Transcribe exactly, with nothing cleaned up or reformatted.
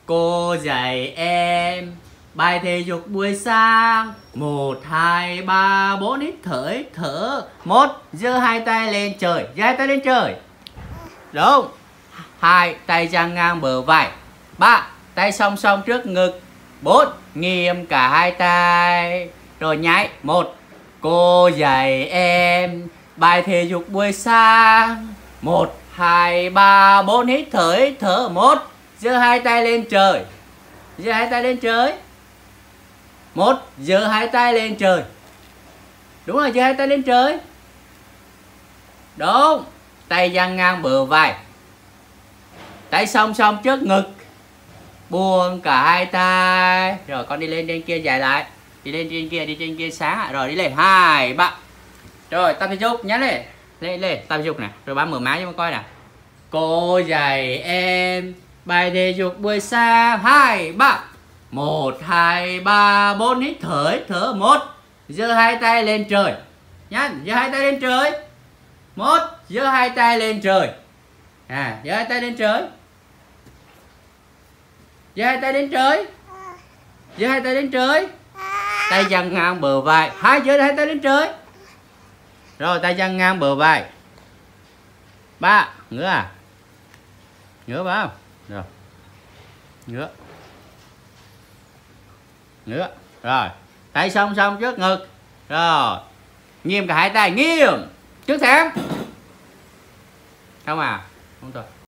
Cô dạy em bài thể dục buổi sáng. Một, hai, ba, bốn, hít thở, hít thở. Một, giơ hai tay lên trời, giơ hai tay lên trời. Đúng. Hai, tay dang ngang bờ vai. Ba, tay song song trước ngực. Bốn, nghiêng cả hai tay. Rồi nhảy. Một, cô dạy em bài thể dục buổi sáng. Một, hai, ba, bốn, hít thở, hít thở. Một, giơ hai tay lên trời, giơ hai tay lên trời. Một, giơ hai tay lên trời. Đúng rồi, giơ hai tay lên trời. Đúng. Tay dang ngang bờ vai, tay song song trước ngực, buông cả hai tay. Rồi con đi lên trên kia dài lại, đi lên trên kia, đi trên kia sáng. Rồi đi lên, hai ba. Rồi tập thể dục nhá, lên lên lên tập thể dục nè. Rồi bám mở má cho con coi nè. Cô dạy em bài thể dục buổi sáng. Hai ba. Một, hai, ba, bốn, hít thở, hít thở. Một, giơ hai tay lên trời. Nhanh, giơ hai tay lên trời. Một, giơ hai tay lên trời. À, giơ hai tay lên trời. Giơ hai tay lên trời. Giơ hai tay lên trời. Tay dang ngang bờ vai. Hai, giơ hai tay lên trời. Rồi tay dang ngang bờ vai. Ba, ngửa à. Ngửa vào. Rồi. Ngửa. Ngửa. Rồi. Tay song song trước ngực. Rồi. Nghiêm cả hai tay, nghiêm. Trước thẳng. Không à. Không thôi.